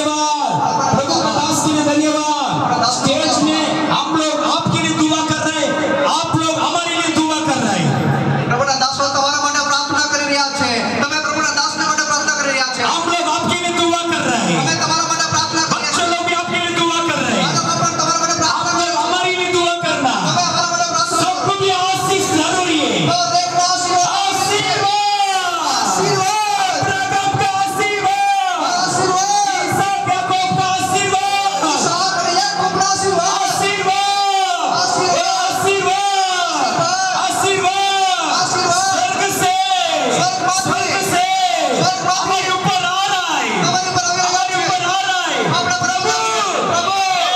धन्यवाद, प्रभु का दास के लिए धन्यवाद। स्टेज में हम लोग आपके लिए दुआ कर रहे हैं, आप लोग हमारे लिए दुआ कर रहे हैं। प्रभु ना दास તમારા માટે પ્રાર્થના કરી રહ્યા છે, તમે પ્રભુના દાસને માટે પ્રાર્થના કરી રહ્યા છે। हम लोग आपके लिए दुआ कर रहे हैं, અમે તમારા માટે પ્રાર્થના કરીએ बच्चे लोग भी आपके लिए दुआ कर रहे हैं। બાળકો પણ તમારા માટે પ્રાર્થના आप કરે लोग हमारे लिए दुआ करना, તમે અમારા માટે પ્રાર્થના सबको भी आशीष जरूरी है। કરો દેવનો આશીર્વાદ आशीर्वाद, अब्राहम का आशीर्वाद, આશીર્વાદ इसहाक याकूब का आशीर्वाद, ઈસાક અને યાકૂબના આશીર્વાદ आशीर्वाद, आशीर्वाद, आशीर्वाद स्वर्ग से हमारे ऊपर आ रहा है, તમારી પર આવી हमारे રહ્યા ऊपर आ रहा है। આપણા પર આવી રહ્યા છે। प्रभु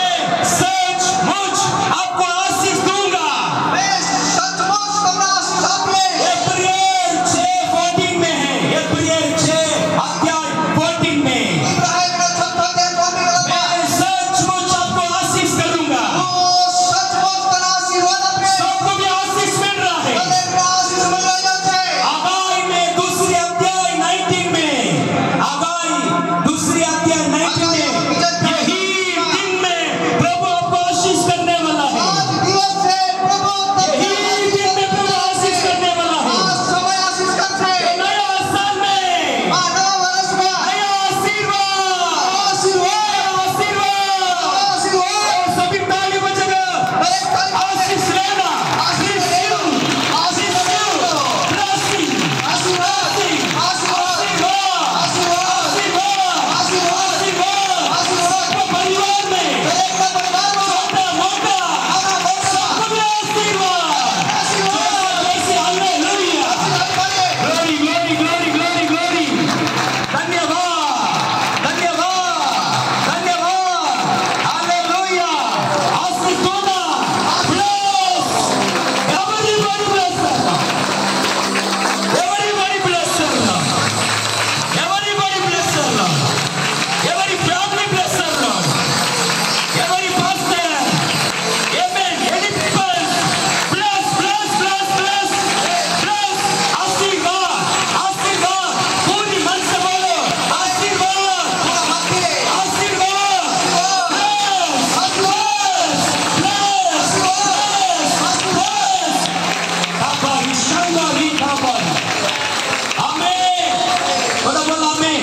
सचमुच आपको आशीष दूंगा। मैं सचमुच તમને આશીષ આપીએ। इब्रानियों 6:14 में है, इब्रानियों 6 अध्याय 14 में ઇબ્રાહીમના 6 અધ્યાય 14 मैं सचमुच आपको आशीष करूंगा। સચमुच તને આશીર્વાદ આપીએ। सबको भी आशीष मिल रहा है। દરેકને આશીષ મળી રહ્યા છે। आगाई में दूसरी अध्याय 19 में, आगाई दूसरी अध्याय 19 में यही दिन में प्रभु आपको आशीष करने वाला है। આજ દિવસ છે પ્રભુ તમને यही दिन में प्रभु आशीष करने वाला આ है। સમય આશીષ કરશે। नया साल में આ નવા વર્ષમાં नया आशीर्वाद, આશીર્વાદ आशीर्वाद, આશીર્વાદ सभी ताली बजेगा। દરેક તાળી आशीष लेना, આશીષ લેવો, આશીષ લેવો, blessing, આશીર્વાદ આશીર્વાદ આશીર્વાદ આશીર્વાદ આશીર્વાદ सबको परिवार में દરેકના પરિવારમાં छोटा मोटा નાના મોટા सबको भी आशीर्वाद। આશીર્વાદ जैसे हालेलुया, મળે। Glory glory glory glory glory. धन्यवाद, धन्यवाद, धन्यवाद, हालेलुया। आशीष दूंगा, bless, everybody bless the Lord, everybody bless the Lord, everybody bless the Lord, every family bless the Lord, every pastor, amen, any people, bless, bless, bless, bless, bless, आशीर्वाद, आशीर्वाद, पूरी मन से बोलो, आशीर्वाद, આપીએ आशीर्वाद, bless, bless, bless, bless, Papa, Ishanga, Papa, आमेन, बोलो बोलो आमेन।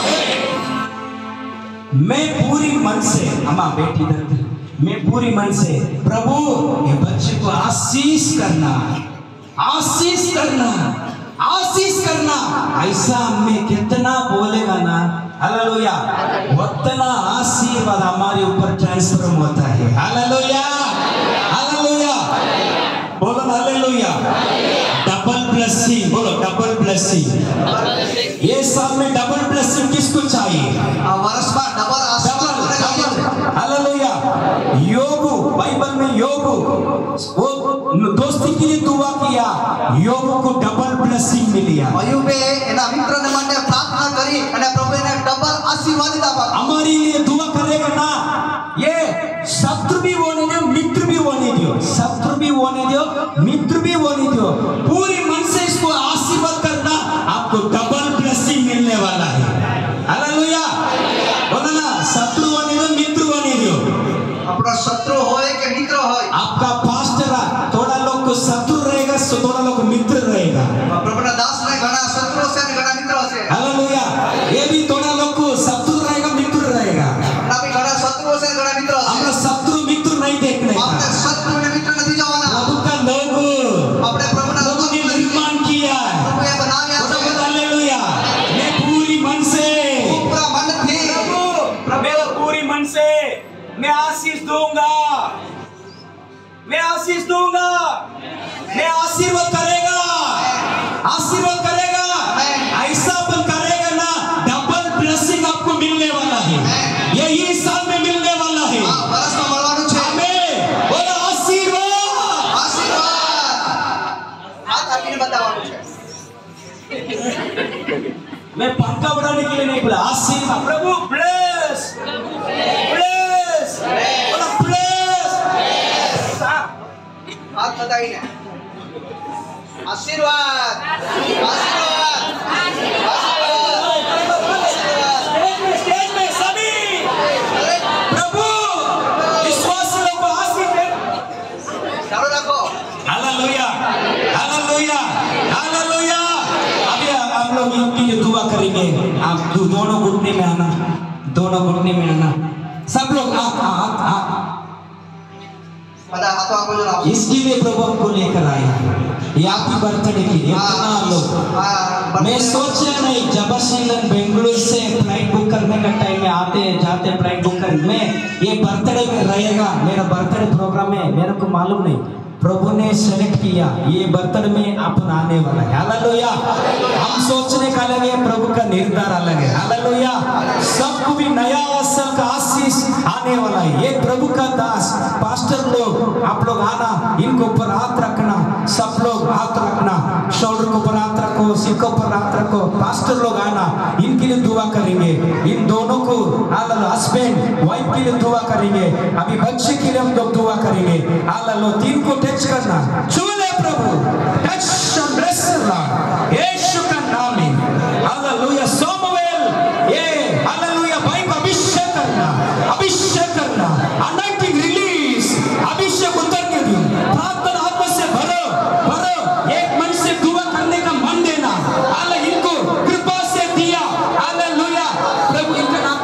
मैं पूरी मन से, अम्मा बेटी दत्ती, मैं पूरी मन से प्रभु ये बच्चे को आशीष करना, आशीष करना, आशीष करना, ऐसा मैं कितना बोलेगा ना, हालेलुया, उतना आशीर्वाद हमारे ऊपर ट्रांसफर होता है। हालेलुया, हालेलुया, बोलो हालेलुया। डबल ब्लेसिंग, बोलो डबल ब्लेसिंग। ये साल में डबल ब्लेसिंग किसको चाहिए? આ વર્ષમાં ડબલ આશીર્વાદ મને જોઈએ છે। हालेलुया। योबू, बाइबल में योबू वो दोस्ती के लिए दुआ किया, योबू को डबल ब्लेसिंग मिला। અયુબે એના મિત્રને માટે પ્રાર્થના કરી અને પ્રભુ એને ડબલ આશીર્વાદ આપ્યા। हमारे लिए दुआ करेगा ना, ये शत्रु भी होने दो, मित्र भी होने दो, शत्रु भी होने दो, मित्र भी होने दो, पूरी मन से इसको आशीर्वाद करना, आपको डबल ब्लेसिंग मिलने वाला है। हालेलुया, बोलो ना, शत्रु होने दो, मित्र होने दो। આપણો શત્રુ હોય કે મિત્ર હોય, आपका पास्टर थोड़ा लोग को शत्रु रहेगा, थोड़ा लोग मित्र रहेगा। પ્રભુના દાસને ઘણા શત્રુઓ છે અને ઘણા મિત્રો છે। हालेलुया, ये भी थोड़ा लोग को शत्रु रहेगा, मित्र रहेगा। આપણા બી ઘણા શત્રુઓ છે અને ઘણા મિત્રો છે। हमें शत्रु मित्र नहीं देखने का। આપણે શત્રુ અને મિત્ર નથી જવાના। प्रभु का लोग, આપણે પ્રભુના प्रभु ने લોકોને निर्माण किया है। પ્રભુએ બનાવ્યા છે। हालेलुया, मैं पूरी मन से પૂરા મનથી मेरा पूरी मन से मैं आशीष दूंगा, मैं आशीष दूंगा, मैं आशीर्वाद करेगा, आशीर्वाद करेगा, ऐसा अपन करेगा ना, डबल ब्लेसिंग आपको मिलने वाला है, यही साल में मिलने वाला है। આ વર્ષમાં મળવાનું છે। आमीन, बोलो आशीर्वाद। આશીર્વાદ હાથ આપીને બતાવવાનું છે। मैं पंखा बढ़ाने के लिए नहीं बोला, आशीर्वाद। प्रभु ब्लेस, ब्लेस, बोलो ब्लेस। હાથ બતાવીને આશીર્વાદ આશીર્વાદ આશીર્વાદ स्टेज में सभी करेंगे। आप दोनों घुटने में आना, दोनों घुटने में आना, सब लोग आप pada atau aku jual इसके लिए प्रभु हमको लेकर आए। ये आपकी बर्थडे के लिए इतना लोग, मैं सोचा नहीं जबरदस्ती बेंगलुरु से फ्लाइट बुक करने का टाइम में आते जाते फ्लाइट बुक करने में ये बर्थडे में रहेगा, मेरा बर्थडे प्रोग्राम है, मेरे को मालूम नहीं, प्रभु ने सेलेक्ट किया ये बर्थडे में अपन आने वाला है। हालेलुया। हम सोचने का अलग है, प्रभु का निर्धार अलग है। हालेलुया। सबको भी नया अवसर का आशीष आने वाला है। ये प्रभु का दास पास्टर लोग, आप लोग आना, इनको ऊपर हाथ रखना, सब लोग हाथ रखना, शोल्डर को ऊपर हाथ रखो, सिर को ऊपर हाथ रखो। पास्टर लोग आना, इनके लिए दुआ करेंगे, इन दोनों को हस्बैंड वाइफ के लिए दुआ करेंगे, अभी बच्चे के लिए हम लोग दुआ करेंगे। हालेलुया। तीन को टच करना, छू ले प्रभु, touch and bless lord, Yeshu का नाम में। हालेलुया। सोमवेल ये हालेलुया भाई को अभिषेक करना, अभिषेक करना, अनॉइंटिंग रिलीज, अभिषेक उतरने दो, प्रार्थना आत्मा से भरो, भरो, एक मन से दुआ करने का मन देना। हालेलुया। इनको कृपा से दिया। हालेलुया। प्रभु इनका नाम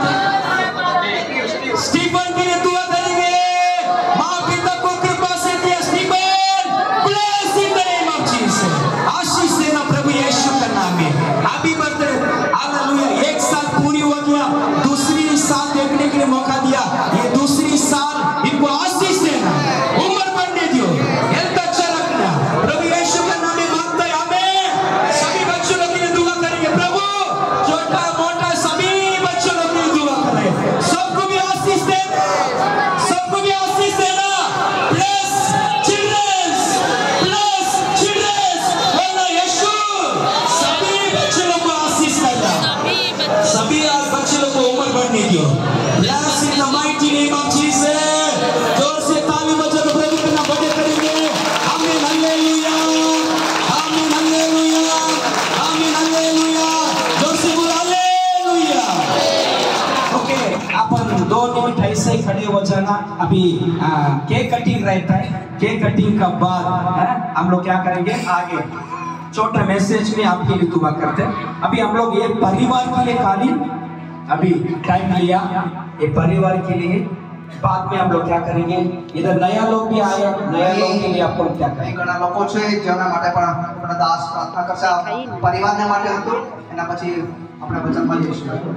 स्टीफन के लिए दुआ करेंगे, माँ पिता को कृपा से दिया, Stephen bless in the name of Jesus, आशीष देना प्रभु यीशु का नाम में। Happy birthday. हालेलुया। एक साल पूरी हो गया, दूसरी साल देखने के लिए मौका दिया, ये दूसरी साल इनको आशीष देना, उम्र बढ़ने दो, हेल्थ अच्छा रखना, प्रभु यीशु का नाम में मांगते हैं। आमीन। सभी बच्चों लोग के लिए दुआ करेंगे, प्रभु छोटा मोटा सभी बच्चों लोग के लिए दुआ करें, सबको भी आशीष देना, सबको भी आशीष देना। ब्लेस चिल्ड्रंस, ब्लेस चिल्ड्रंस, बोलो यीशु, सभी बच्चों लोग को आशीष करना, सभी बच्चे लोग को उम्र बढ़ने दो। Bless in the mighty name of Jesus. जोर से ताली बजा के प्रभु का नाम बड़े करेंगे। आमीन। हालेलुया। आमीन। हालेलुया। आमीन। हालेलुया। जोर से बोलो हालेलुया। ओके, अपन 2 मिनट ऐसे ही खड़े हो जाना। अभी केक कटिंग रहता है, केक कटिंग का बाद हम लोग क्या करेंगे, आगे छोटा मैसेज में आपके लिए दुआ करते हैं। अभी हम लोग ये परिवार के लिए खाली अभी टाइम लिया, ये परिवार के लिए, बाद में हम लोग क्या करेंगे, इधर नया लोग भी आए, नया लोग के लिए आपको क्या करेंगे। ઘણા લોકો છે જેના માટે પણ આપણા દાસ પ્રાર્થના કરશે, પરિવારને માટે હતું, એના પછી આપણે વચનમાં જઈશું।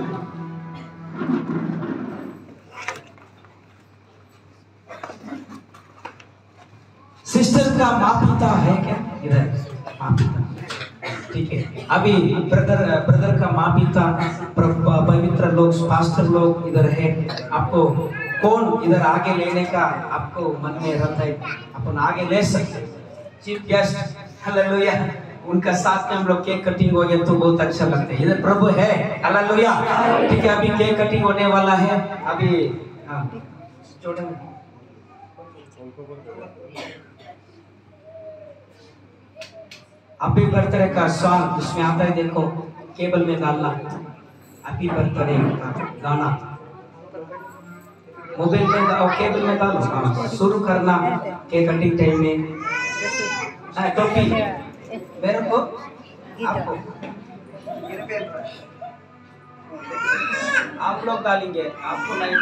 सिस्टर का माँ पिता है क्या इधर? माँ पिता, ठीक है। अभी ब्रदर का माँ पिता, पवित्र लोग, पास्टर लोग इधर है, आपको कौन इधर आगे लेने का आपको मन में रहता है, अपन आगे ले सकते हैं। चीफ गेस्ट, हालेलुया, उनका साथ में हम लोग केक कटिंग हो गया तो बहुत अच्छा लगता है। इधर प्रभु है, हालेलुया। ठीक है, अभी केक कटिंग होने वाला है। अभी छोटा हैप्पी बर्थडे का सॉन्ग इसमें आता है, देखो केबल में डालना, हैप्पी बर्थडे का गाना मोबाइल में और केबल में डालो, शुरू करना केक कटिंग टाइम में। टोपी मेरे को, आपको, आप लोग डालेंगे, आपको नहीं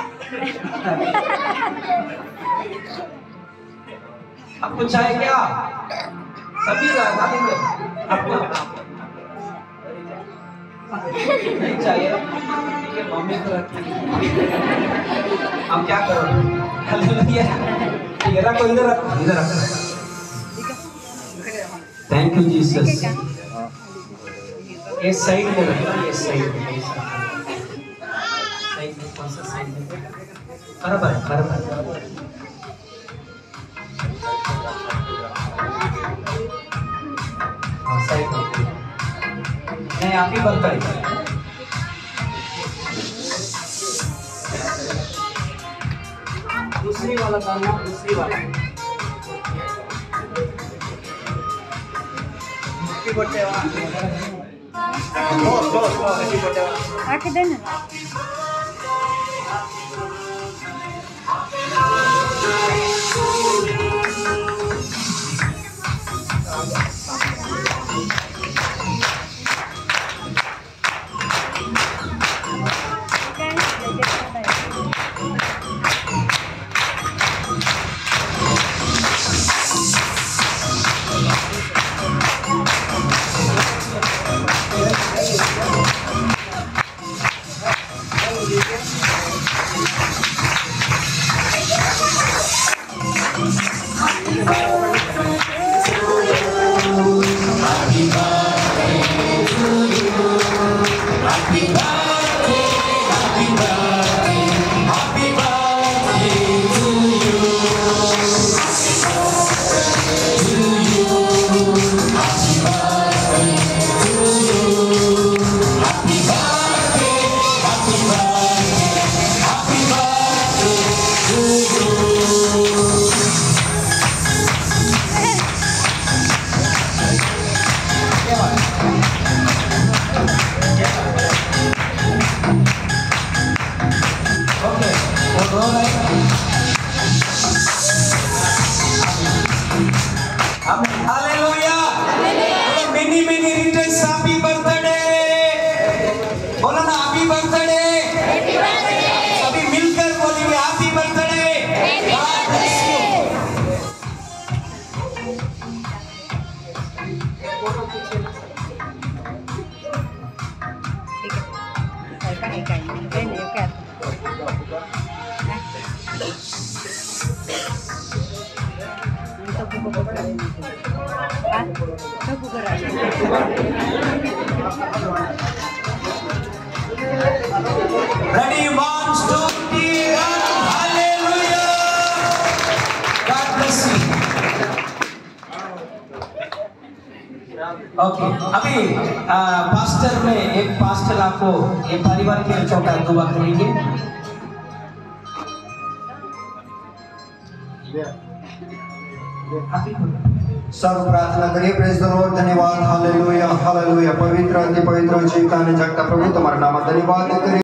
आपको चाहे क्या, सभी डालेंगे, आपको नहीं चाहिए, ठीक है, मम्मी को हम क्या करो, ठीक है, रखो इधर, रखो इधर, रखो। Thank you Jesus. ये साइड में रखो, ये साइड में, साइड में, कौन सा साइड में, बराबर बराबर। साइड में नहीं, आप ही बर्थडे, दूसरी वाला डालना, दूसरी वाला आके देना। Ready, 1, 2, 3, hallelujah. God bless you. Okay अभी पास्टर में एक पास्टर आपको ये परिवार के छोटा दुआ करेंगे। सब प्रार्थना करिए। Praise the lord. धन्यवाद। Hallelujah hallelujah. पवित्र अति पवित्र जीवित और जगता प्रभु तुम्हारा नाम धन्यवाद करिए।